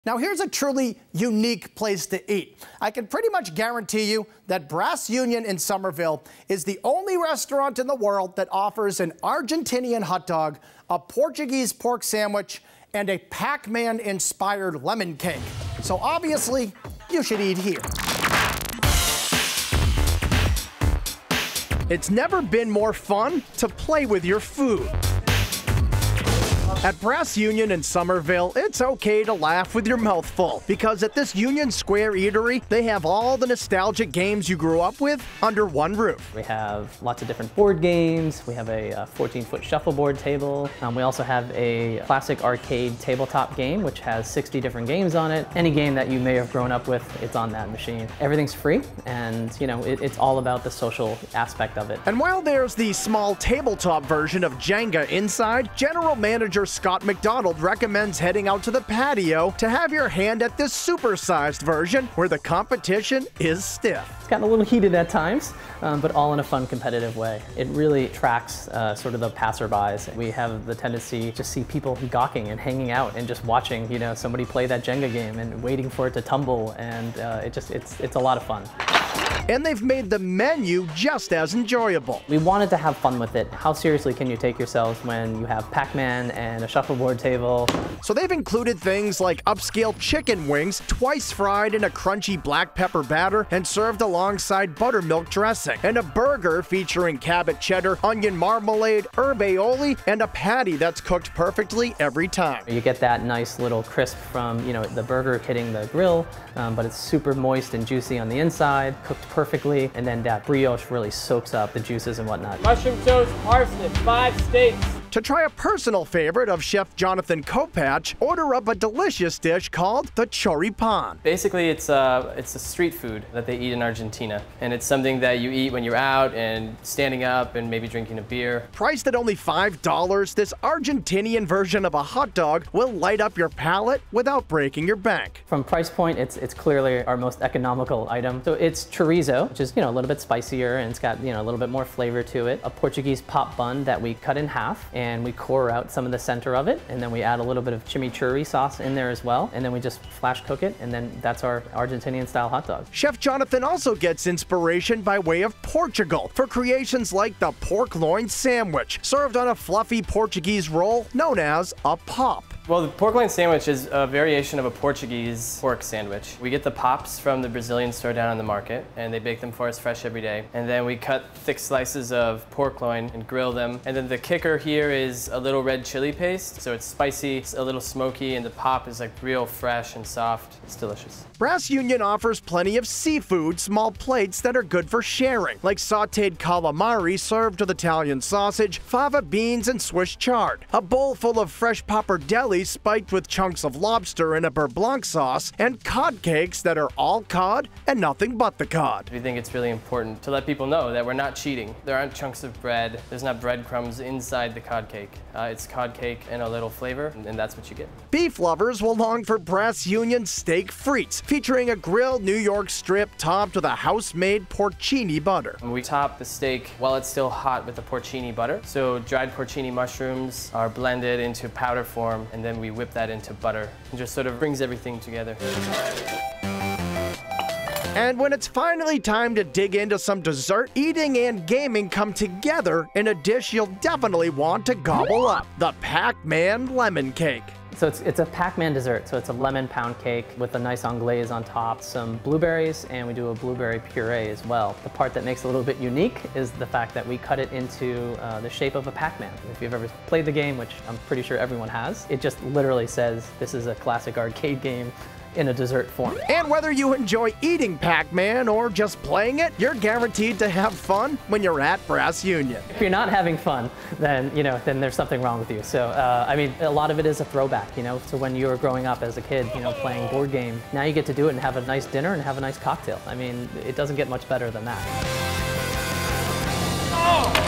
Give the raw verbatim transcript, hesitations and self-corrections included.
Now here's a truly unique place to eat. I can pretty much guarantee you that Brass Union in Somerville is the only restaurant in the world that offers an Argentinian hot dog, a Portuguese pork sandwich, and a Pac-Man inspired lemon cake. So obviously, you should eat here. It's never been more fun to play with your food. At Brass Union in Somerville, it's okay to laugh with your mouth full, because at this Union Square eatery, they have all the nostalgic games you grew up with under one roof. We have lots of different board games. We have a fourteen foot shuffleboard table. Um, we also have a classic arcade tabletop game, which has sixty different games on it. Any game that you may have grown up with, it's on that machine. Everything's free, and you know, it, it's all about the social aspect of it. And while there's the small tabletop version of Jenga inside, General Manager Scott McDonald recommends heading out to the patio to have your hand at this supersized version where the competition is stiff. It's gotten a little heated at times, um, but all in a fun, competitive way. It really attracts uh, sort of the passerbys. We have the tendency to see people gawking and hanging out and just watching, you know, somebody play that Jenga game and waiting for it to tumble, and uh, it just it's it's a lot of fun. And they've made the menu just as enjoyable. We wanted to have fun with it. How seriously can you take yourselves when you have Pac-Man and a shuffleboard table? So they've included things like upscale chicken wings, twice fried in a crunchy black pepper batter and served alongside buttermilk dressing, and a burger featuring Cabot cheddar, onion marmalade, herb aioli, and a patty that's cooked perfectly every time. You get that nice little crisp from, you know, the burger hitting the grill, um, but it's super moist and juicy on the inside, cooked perfectly, and then that brioche really soaks up the juices and whatnot. Mushroom toast, parsnip, five steaks. To try a personal favorite of Chef Jonathan Kopach, order up a delicious dish called the choripan. Basically, it's a, it's a street food that they eat in Argentina, and it's something that you eat when you're out and standing up and maybe drinking a beer. Priced at only five dollars, this Argentinian version of a hot dog will light up your palate without breaking your bank. From price point, it's, it's clearly our most economical item. So it's chorizo, which is, you know, a little bit spicier, and it's got, you know, a little bit more flavor to it. A Portuguese pop bun that we cut in half, and we core out some of the center of it, and then we add a little bit of chimichurri sauce in there as well, and then we just flash cook it, and then that's our Argentinian style hot dog. Chef Jonathan also gets inspiration by way of Portugal for creations like the pork loin sandwich, served on a fluffy Portuguese roll known as a pop. Well, the pork loin sandwich is a variation of a Portuguese pork sandwich. We get the pops from the Brazilian store down on the market, and they bake them for us fresh every day. And then we cut thick slices of pork loin and grill them. And then the kicker here is a little red chili paste. So it's spicy, it's a little smoky, and the pop is like real fresh and soft. It's delicious. Brass Union offers plenty of seafood, small plates that are good for sharing, like sauteed calamari served with Italian sausage, fava beans, and Swiss chard. A bowl full of fresh pappardelle spiked with chunks of lobster in a beurre blanc sauce, and cod cakes that are all cod and nothing but the cod. We think it's really important to let people know that we're not cheating. There aren't chunks of bread, there's not breadcrumbs inside the cod cake. Uh, it's cod cake and a little flavor, and that's what you get. Beef lovers will long for Brass Union steak frites, featuring a grilled New York strip topped with a house-made porcini butter. And we top the steak while it's still hot with the porcini butter. So dried porcini mushrooms are blended into powder form, and then we whip that into butter. It just sort of brings everything together. And when it's finally time to dig into some dessert, eating and gaming come together in a dish you'll definitely want to gobble up: the Pac-Man lemon cake. So it's, it's a Pac-Man dessert, so it's a lemon pound cake with a nice anglaise on top, some blueberries, and we do a blueberry puree as well. The part that makes it a little bit unique is the fact that we cut it into uh, the shape of a Pac-Man. If you've ever played the game, which I'm pretty sure everyone has, it just literally says this is a classic arcade game in a dessert form. And whether you enjoy eating Pac-Man or just playing it, you're guaranteed to have fun when you're at Brass Union. If you're not having fun, then, you know, then there's something wrong with you. So, uh, I mean, a lot of it is a throwback, you know, to when you were growing up as a kid, you know, playing board game. Now you get to do it and have a nice dinner and have a nice cocktail. I mean, it doesn't get much better than that. Oh!